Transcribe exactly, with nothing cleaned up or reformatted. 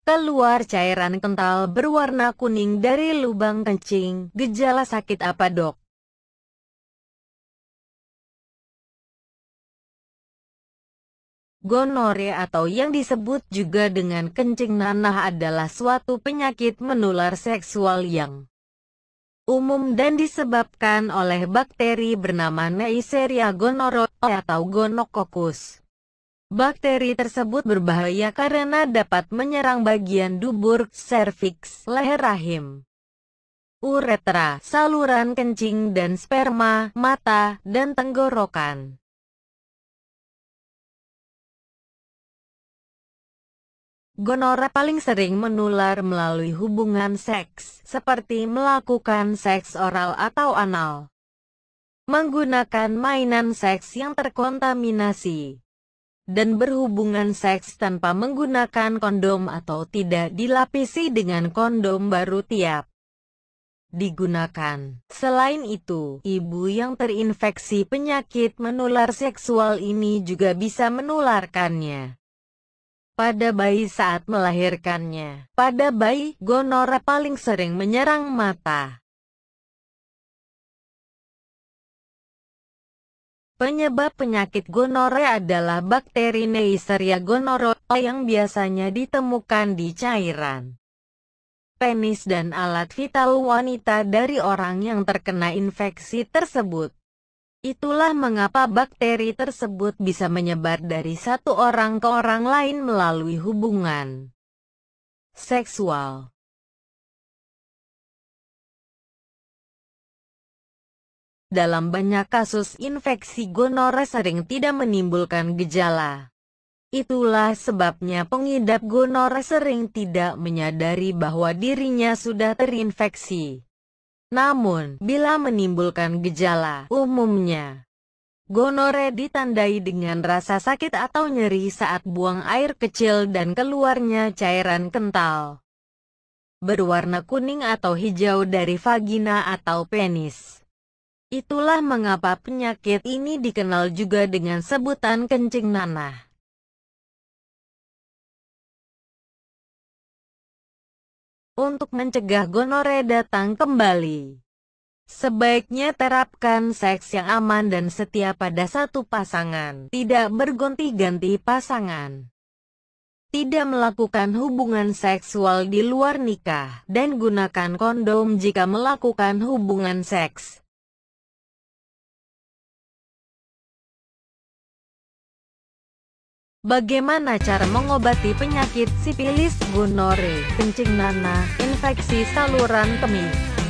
Keluar cairan kental berwarna kuning dari lubang kencing. Gejala sakit apa, Dok? Gonore atau yang disebut juga dengan kencing nanah adalah suatu penyakit menular seksual yang umum dan disebabkan oleh bakteri bernama Neisseria gonorrhoeae atau gonococcus. Bakteri tersebut berbahaya karena dapat menyerang bagian dubur, serviks, leher rahim, uretra, saluran kencing dan sperma, mata, dan tenggorokan. Gonore paling sering menular melalui hubungan seks, seperti melakukan seks oral atau anal, menggunakan mainan seks yang terkontaminasi, dan berhubungan seks tanpa menggunakan kondom atau tidak dilapisi dengan kondom baru tiap digunakan. Selain itu, ibu yang terinfeksi penyakit menular seksual ini juga bisa menularkannya pada bayi saat melahirkannya. Pada bayi, gonore paling sering menyerang mata. Penyebab penyakit gonore adalah bakteri Neisseria gonorrhoeae yang biasanya ditemukan di cairan penis dan alat vital wanita dari orang yang terkena infeksi tersebut. Itulah mengapa bakteri tersebut bisa menyebar dari satu orang ke orang lain melalui hubungan seksual. Dalam banyak kasus, infeksi gonore sering tidak menimbulkan gejala. Itulah sebabnya pengidap gonore sering tidak menyadari bahwa dirinya sudah terinfeksi. Namun, bila menimbulkan gejala, umumnya gonore ditandai dengan rasa sakit atau nyeri saat buang air kecil dan keluarnya cairan kental berwarna kuning atau hijau dari vagina atau penis. Itulah mengapa penyakit ini dikenal juga dengan sebutan kencing nanah. Untuk mencegah gonore datang kembali, sebaiknya terapkan seks yang aman dan setia pada satu pasangan. Tidak berganti-ganti pasangan. Tidak melakukan hubungan seksual di luar nikah. Dan gunakan kondom jika melakukan hubungan seks. Bagaimana cara mengobati penyakit sifilis, gonore, kencing nanah, infeksi saluran kemih?